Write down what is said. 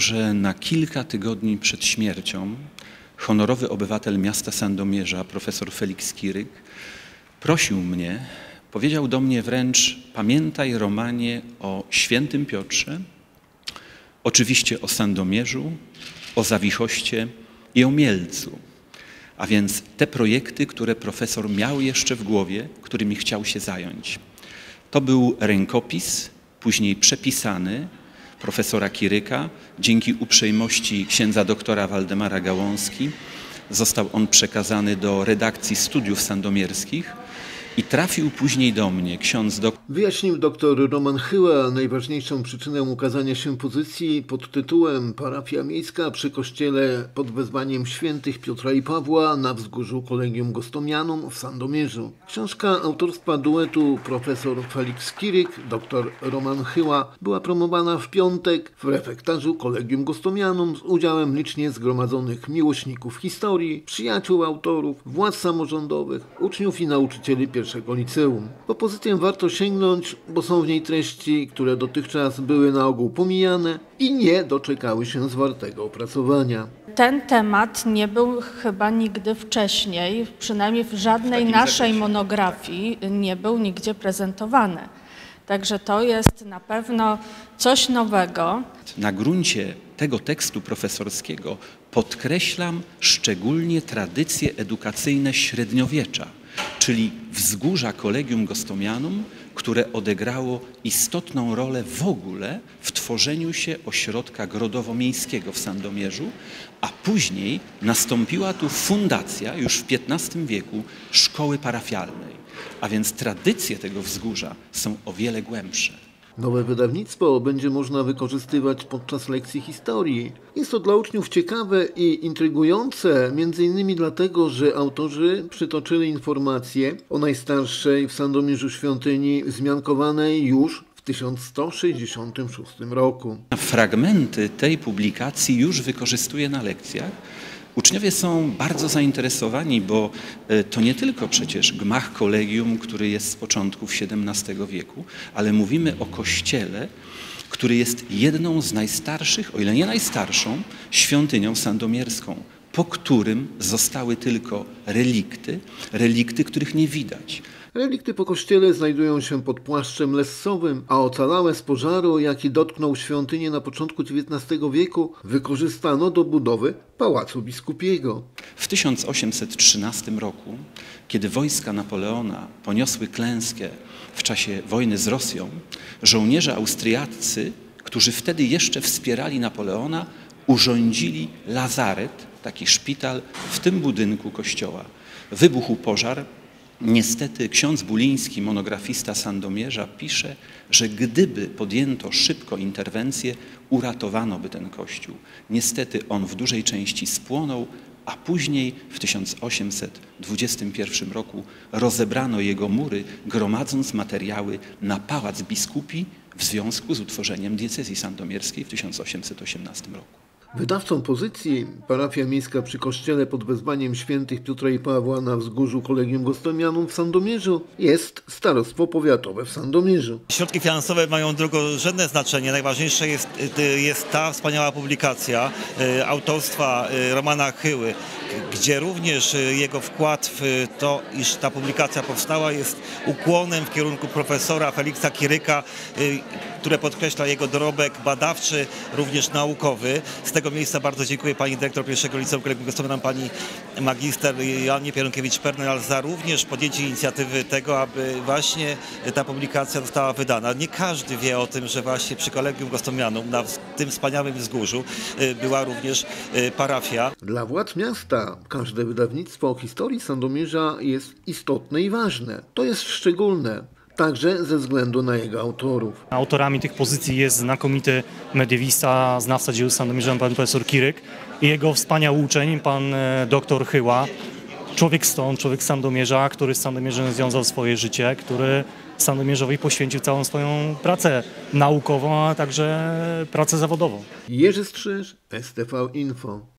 że na kilka tygodni przed śmiercią honorowy obywatel miasta Sandomierza, profesor Felix Kiryk, prosił mnie, powiedział do mnie wręcz: pamiętaj, Romanie, o Świętym Piotrze, oczywiście o Sandomierzu, o Zawichoście i o Mielcu. A więc te projekty, które profesor miał jeszcze w głowie, którymi chciał się zająć. To był rękopis, później przepisany profesora Kiryka. Dzięki uprzejmości księdza doktora Waldemara Gałązki został on przekazany do redakcji Studiów Sandomierskich i trafił później do mnie. Wyjaśnił dr Roman Chyła najważniejszą przyczynę ukazania się pozycji pod tytułem Parafia miejska przy kościele pod wezwaniem świętych Piotra i Pawła na wzgórzu Collegium Gostomjanum w Sandomierzu. Książka autorstwa duetu profesor Felix Kiryk, dr Roman Chyła była promowana w piątek w refektarzu Collegium Gostomjanum z udziałem licznie zgromadzonych miłośników historii, przyjaciół autorów, władz samorządowych, uczniów i nauczycieli pierwszego liceum. Po pozycję warto sięgnąć, bo są w niej treści, które dotychczas były na ogół pomijane i nie doczekały się zwartego opracowania. Ten temat nie był chyba nigdy wcześniej, przynajmniej w żadnej naszej monografii nie był nigdzie prezentowany. Także to jest na pewno coś nowego. Na gruncie tego tekstu profesorskiego podkreślam szczególnie tradycje edukacyjne średniowiecza, czyli wzgórza Collegium Gostomjanum, które odegrało istotną rolę w ogóle w tworzeniu się ośrodka grodowo-miejskiego w Sandomierzu, a później nastąpiła tu fundacja już w XV wieku szkoły parafialnej. A więc tradycje tego wzgórza są o wiele głębsze. Nowe wydawnictwo będzie można wykorzystywać podczas lekcji historii. Jest to dla uczniów ciekawe i intrygujące, m.in. dlatego, że autorzy przytoczyli informacje o najstarszej w Sandomierzu świątyni wzmiankowanej już w 1166 roku. Fragmenty tej publikacji już wykorzystuję na lekcjach. Uczniowie są bardzo zainteresowani, bo to nie tylko przecież gmach kolegium, który jest z początków XVII wieku, ale mówimy o kościele, który jest jedną z najstarszych, o ile nie najstarszą, świątynią sandomierską, po którym zostały tylko relikty, których nie widać. Relikty po kościele znajdują się pod płaszczem lessowym, a ocalałe z pożaru, jaki dotknął świątynię na początku XIX wieku, wykorzystano do budowy Pałacu Biskupiego. W 1813 roku, kiedy wojska Napoleona poniosły klęskę w czasie wojny z Rosją, żołnierze austriaccy, którzy wtedy jeszcze wspierali Napoleona, urządzili lazaret, taki szpital, w tym budynku kościoła. Wybuchł pożar. Niestety ksiądz Buliński, monografista Sandomierza, pisze, że gdyby podjęto szybko interwencję, uratowano by ten kościół. Niestety on w dużej części spłonął, a później w 1821 roku rozebrano jego mury, gromadząc materiały na Pałac Biskupi w związku z utworzeniem diecezji sandomierskiej w 1818 roku. Wydawcą pozycji parafia miejska przy kościele pod wezwaniem świętych Piotra i Pawła na wzgórzu Collegium Gostomjanum w Sandomierzu jest Starostwo Powiatowe w Sandomierzu. Środki finansowe mają drugorzędne znaczenie. Najważniejsza jest ta wspaniała publikacja autorstwa Romana Chyły, gdzie również jego wkład w to, iż ta publikacja powstała, jest ukłonem w kierunku profesora Felixa Kiryka, które podkreśla jego dorobek badawczy, również naukowy. Z tego miejsca bardzo dziękuję pani dyrektor pierwszego liceum Collegium Gostomjanum, pani magister Joannie Pierunkiewicz-Pernel za również podjęcie inicjatywy tego, aby właśnie ta publikacja została wydana. Nie każdy wie o tym, że właśnie przy Collegium Gostomjanum na tym wspaniałym wzgórzu była również parafia. Dla władz miasta każde wydawnictwo o historii Sandomierza jest istotne i ważne. To jest szczególne. Także ze względu na jego autorów. Autorami tych pozycji jest znakomity mediewista, znawca dzieł Sandomierza, pan profesor Kiryk i jego wspaniały uczeń, pan doktor Chyła. Człowiek stąd, człowiek z Sandomierza, który z Sandomierzem związał swoje życie, który Sandomierzowi poświęcił całą swoją pracę naukową, a także pracę zawodową. Jerzy Strzyż, STV Info.